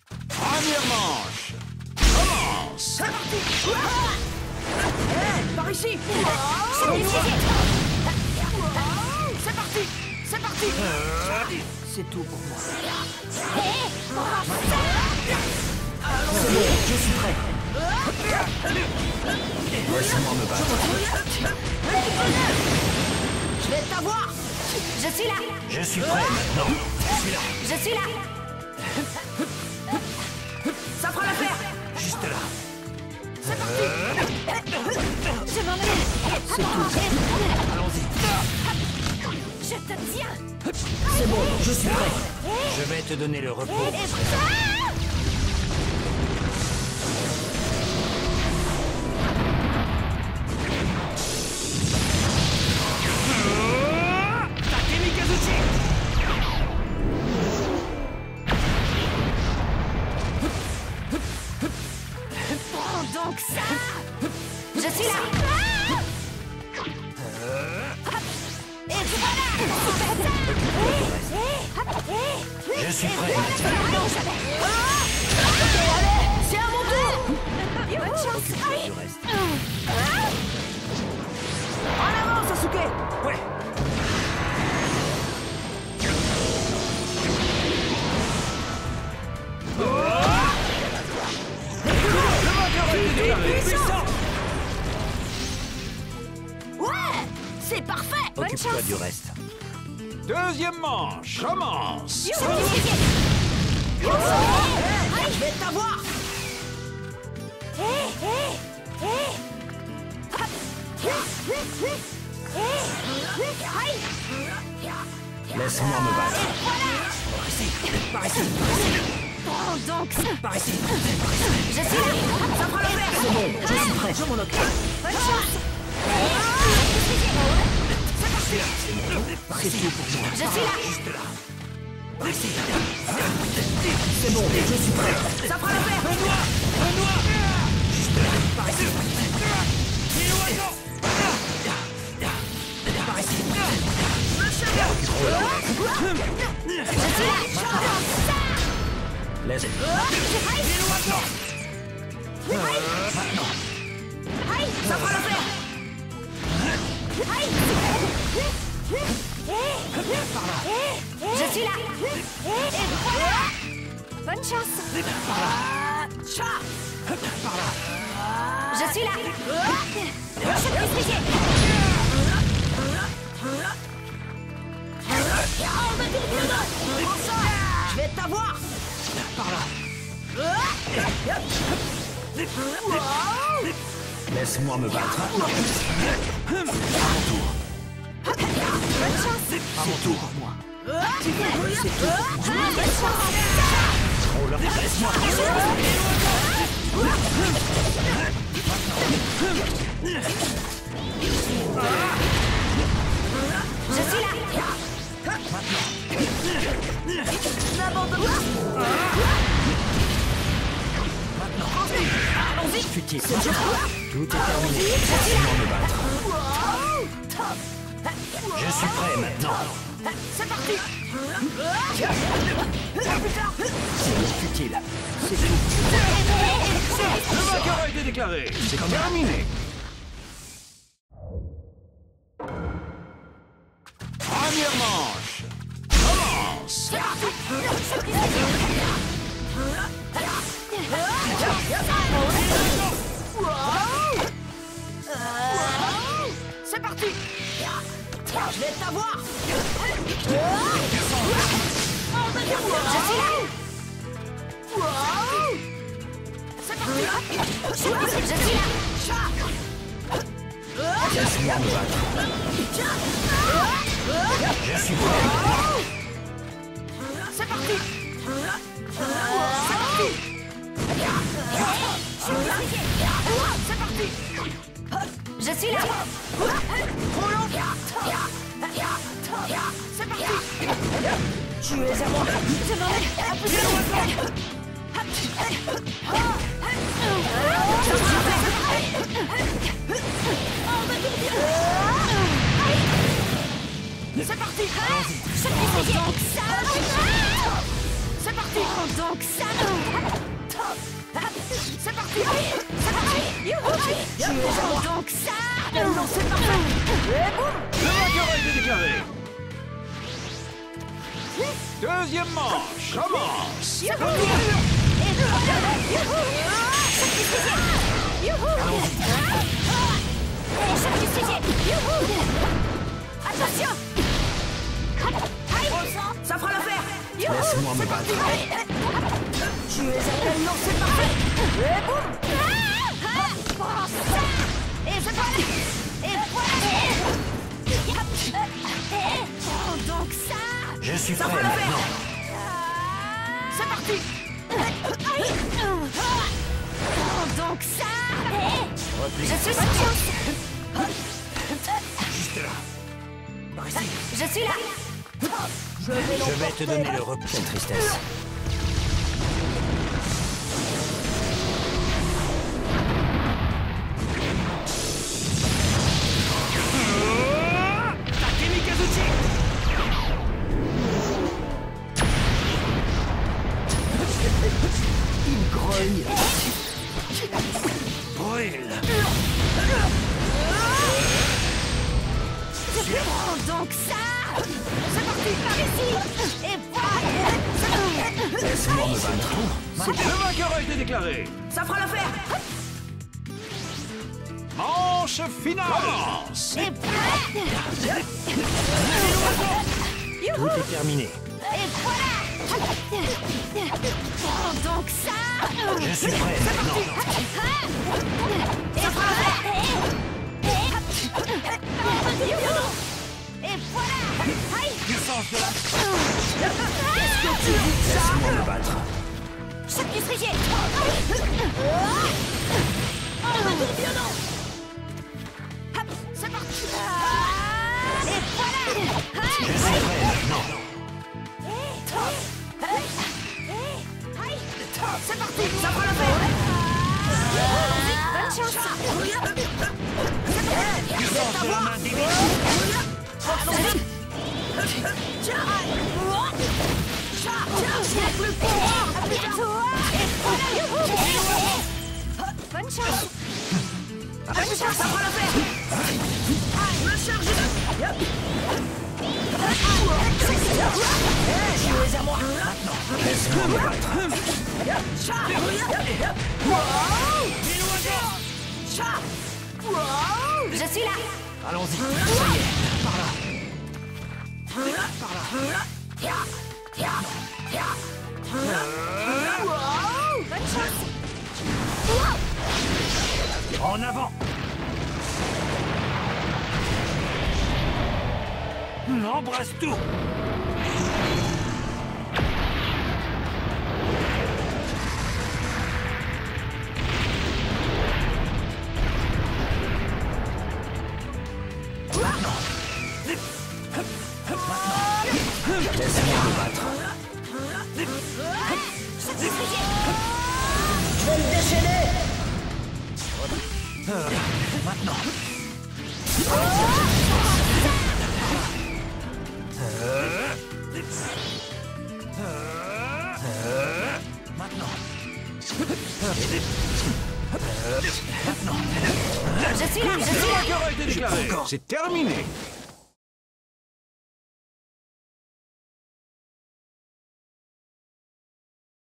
Première manche. Commence. C'est parti. Par ici. C'est parti. C'est parti. C'est tout pour moi. C'est bon, je suis prêt. Laisse-moi me battre. Je vais t'avoir. Je suis là. Je suis prêt maintenant. Je suis là. Ça fera l'affaire. Juste là. C'est parti. Je m'en vais. C'est tout. Allons-y. Je te tiens. C'est bon, je suis prêt. Je vais te donner le repos. Takemi Kazuchi. Prends donc ça. Je suis là. Et voilà. Je suis prêt. C'est à mon tour. Bonne chance. Du reste. En avant, Sasuke. Ouais. Ouais, c'est parfait. Occupe-toi du reste. Deuxième manche. Commence. Je vais t'avoir. Laisse-moi me battre. Par ici. Prends donc ça. Par ici. Je suis là. Ça fera l'affaire. C'est bon, je suis prêt. Je m'en occupe. Bonne chance. C'est tout pour moi. Je suis là. Juste là. Par ici. C'est bon, je suis prêt. Ça fera l'affaire. Par ici. Par ici. Laisse. Ça fera l'affaire. Je suis là. Et voilà. Bonne chance. Je suis là. Je vais t'avoir. Laisse-moi me battre. Bonne chance. À mon tour. Bonne chance. Oh là, laisse-moi. Je suis là. N'abandonne pas. Allons-y. Futile. Tout est terminé. Laisse-moi me battre. Je suis prêt maintenant. C'est parti. C'est futile. C'est tout. Le vainqueur a été déclaré. C'est terminé. Première manche. Commence. C'est parti. Je vais t'avoir. Je suis là. C'est parti. Je suis là. Laisse-moi me battre. Je suis prêt. C'est parti. C'est parti. C'est parti. Je suis là. Trop long. C'est parti. Tu es à moi. Je m'en vais. À plus C'est parti. Je fais donc ça. C'est parti. parti. Prends donc ça. C'est parti. C'est parti. Prends donc ça. Non, c'est parfait. Et boum. Le vainqueur a été déclaré. Deuxième manche, commence. C'est parti. Et voilà. Youhou. Charge fusée. Youhou. Attention. Ça fera l'affaire. Laisse-moi me battre. Tu es à peine. Non, c'est parfait. Et boum. Prends ça. Et voilà. Et voilà. Prends donc ça. Je suis Ça prêt fera l'affaire. maintenant. C'est parti. Prends donc ça. Repli. Je suis là. Juste là. Par ici. Je suis là. Je vais te donner le repos. Quelle tristesse. Takemi Kazuchi. Il grogne. Brûle. Prends donc ça. C'est parti par ici. Et voilà. Laisse-moi me battre. Le vainqueur a été déclaré. Ça fera l'affaire. Manche finale. Commence. Et voilà. Tout est terminé. Et voilà. Prends donc ça. Je suis prêt maintenant. Et voilà. Et voilà. Puissance de la... Laisse-moi me battre. Sacrifié. C'est parti. Et voilà. Je suis prêt maintenant. C'est parti. Ça fera l'affaire. Bonne chance. Puissance de la main divine. Bonne chance. Bonne chance. Ça fera l'affaire. Me charger. Tu es à moi. Laisse-moi me battre. Je suis là. Allons-y. Ça y est. Par là. Bonne chance. En avant. Embrasse tout. Laisse-moi me battre. Je vais le déchaîner. Maintenant. Maintenant. Je suis là. Le vainqueur a été déclaré. C'est terminé.